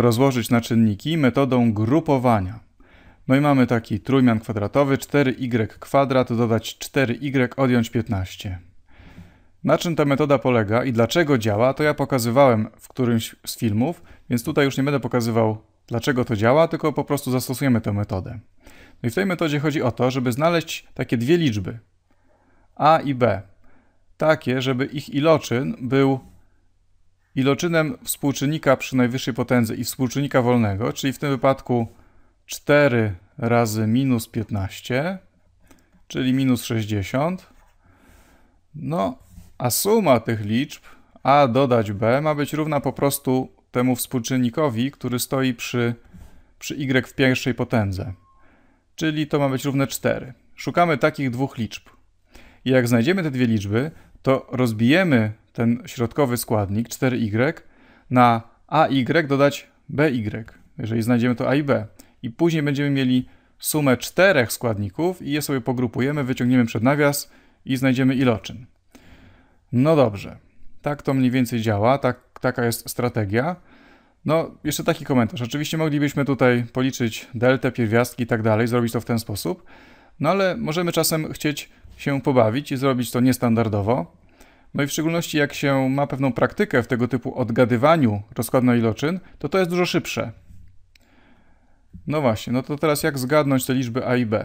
rozłożyć na czynniki metodą grupowania. No i mamy taki trójmian kwadratowy, 4y² dodać 4y odjąć 15. Na czym ta metoda polega i dlaczego działa, to ja pokazywałem w którymś z filmów, więc tutaj już nie będę pokazywał, dlaczego to działa, tylko po prostu zastosujemy tę metodę. No i w tej metodzie chodzi o to, żeby znaleźć takie dwie liczby, a i b, takie, żeby ich iloczyn był iloczynem współczynnika przy najwyższej potędze i współczynnika wolnego, czyli w tym wypadku 4 razy minus 15, czyli minus 60. No, a suma tych liczb a dodać b ma być równa po prostu temu współczynnikowi, który stoi przy y w pierwszej potędze. Czyli to ma być równe 4. Szukamy takich dwóch liczb. I jak znajdziemy te dwie liczby, to rozbijemy ten środkowy składnik 4y na AY dodać BY, jeżeli znajdziemy to A i B. I później będziemy mieli sumę 4 składników i je sobie pogrupujemy, wyciągniemy przed nawias i znajdziemy iloczyn. No dobrze, tak to mniej więcej działa, taka jest strategia. No, jeszcze taki komentarz. Oczywiście moglibyśmy tutaj policzyć deltę, pierwiastki i tak dalej, zrobić to w ten sposób, no ale możemy czasem chcieć się pobawić i zrobić to niestandardowo. No i w szczególności jak się ma pewną praktykę w tego typu odgadywaniu rozkładu na iloczyn, to jest dużo szybsze. No właśnie, no to teraz jak zgadnąć te liczby a i b?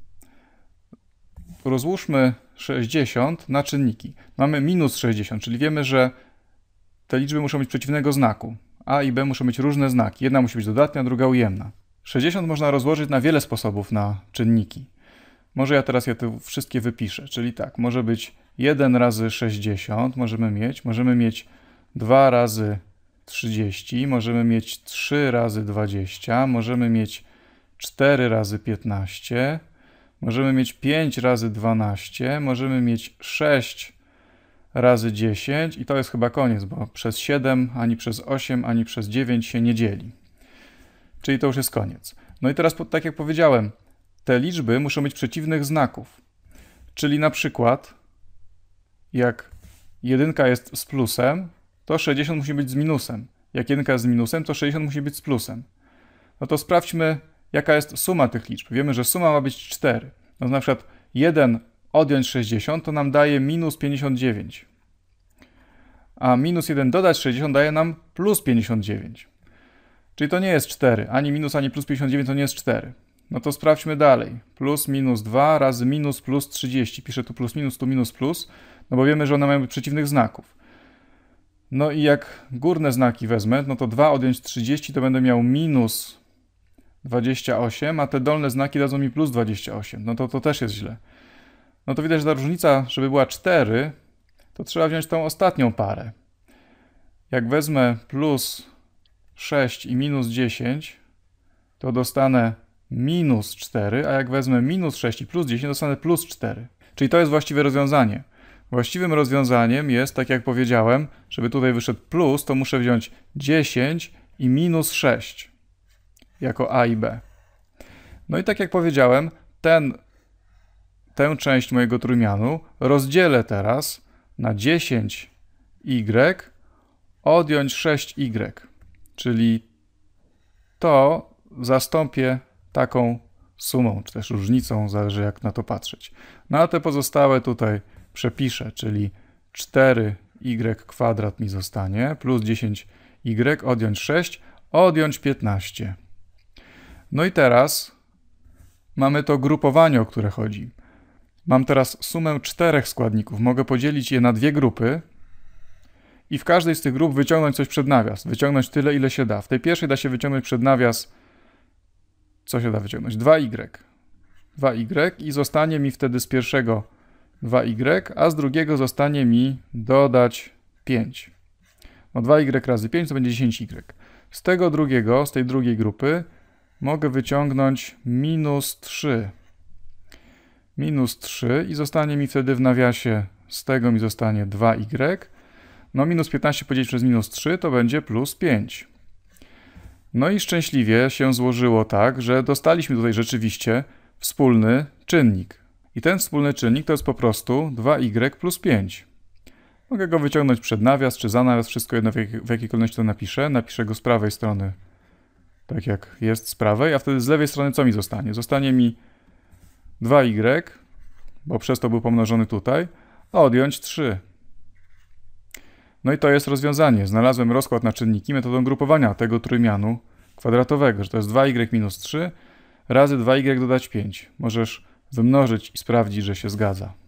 Rozłóżmy 60 na czynniki. Mamy minus 60, czyli wiemy, że te liczby muszą być przeciwnego znaku. A i b muszą mieć różne znaki. Jedna musi być dodatnia, druga ujemna. 60 można rozłożyć na wiele sposobów na czynniki. Może ja teraz je tu wszystkie wypiszę, czyli tak, może być 1 razy 60, możemy mieć 2 razy 30, możemy mieć 3 razy 20, możemy mieć 4 razy 15, możemy mieć 5 razy 12, możemy mieć 6 razy 10 i to jest chyba koniec, bo przez 7, ani przez 8, ani przez 9 się nie dzieli. Czyli to już jest koniec. No i teraz, tak jak powiedziałem, te liczby muszą mieć przeciwnych znaków. Czyli na przykład, jak 1 jest z plusem, to 60 musi być z minusem. Jak 1 jest z minusem, to 60 musi być z plusem. No to sprawdźmy, jaka jest suma tych liczb. Wiemy, że suma ma być 4. No na przykład 1 odjąć 60 to nam daje minus 59. A minus 1 dodać 60 daje nam plus 59. Czyli to nie jest 4. Ani minus, ani plus 59 to nie jest 4. No to sprawdźmy dalej. Plus minus 2 razy minus plus 30. Piszę tu plus minus, tu minus plus, no bo wiemy, że one mają być przeciwnych znaków. No i jak górne znaki wezmę, no to 2 odjąć 30 to będę miał minus 28, a te dolne znaki dadzą mi plus 28. No to też jest źle. No to widać, że ta różnica, żeby była 4, to trzeba wziąć tą ostatnią parę. Jak wezmę plus 6 i minus 10, to dostanę minus 4, a jak wezmę minus 6 i plus 10, dostanę plus 4. Czyli to jest właściwe rozwiązanie. Właściwym rozwiązaniem jest, tak jak powiedziałem, żeby tutaj wyszedł plus, to muszę wziąć 10 i minus 6 jako a i b. No i tak jak powiedziałem, tę część mojego trójmianu rozdzielę teraz na 10y odjąć 6y. Czyli to zastąpię taką sumą, czy też różnicą, zależy jak na to patrzeć. No a te pozostałe tutaj przepiszę, czyli 4y² mi zostanie, plus 10y odjąć 6, odjąć 15. No i teraz mamy to grupowanie, o które chodzi. Mam teraz sumę 4 składników. Mogę podzielić je na dwie grupy i w każdej z tych grup wyciągnąć coś przed nawias. Wyciągnąć tyle, ile się da. W tej pierwszej da się wyciągnąć przed nawias, co się da wyciągnąć? 2y. 2y i zostanie mi wtedy z pierwszego 2y, a z drugiego zostanie mi dodać 5. No 2y razy 5 to będzie 10y. Z tego drugiego, z tej drugiej grupy mogę wyciągnąć minus 3. Minus 3 i zostanie mi wtedy w nawiasie, z tego mi zostanie 2y. No minus 15 podzielić przez minus 3 to będzie plus 5. No i szczęśliwie się złożyło tak, że dostaliśmy tutaj rzeczywiście wspólny czynnik. I ten wspólny czynnik to jest po prostu 2y plus 5. Mogę go wyciągnąć przed nawias czy za nawias, wszystko jedno w jakiej kolejności to napiszę. Napiszę go z prawej strony tak jak jest z prawej, a wtedy z lewej strony co mi zostanie? Zostanie mi 2y, bo przez to był pomnożony tutaj, a odjąć 3. No i to jest rozwiązanie. Znalazłem rozkład na czynniki metodą grupowania tego trójmianu kwadratowego, że to jest 2y minus 3 razy 2y dodać 5. Możesz wymnożyć i sprawdzić, że się zgadza.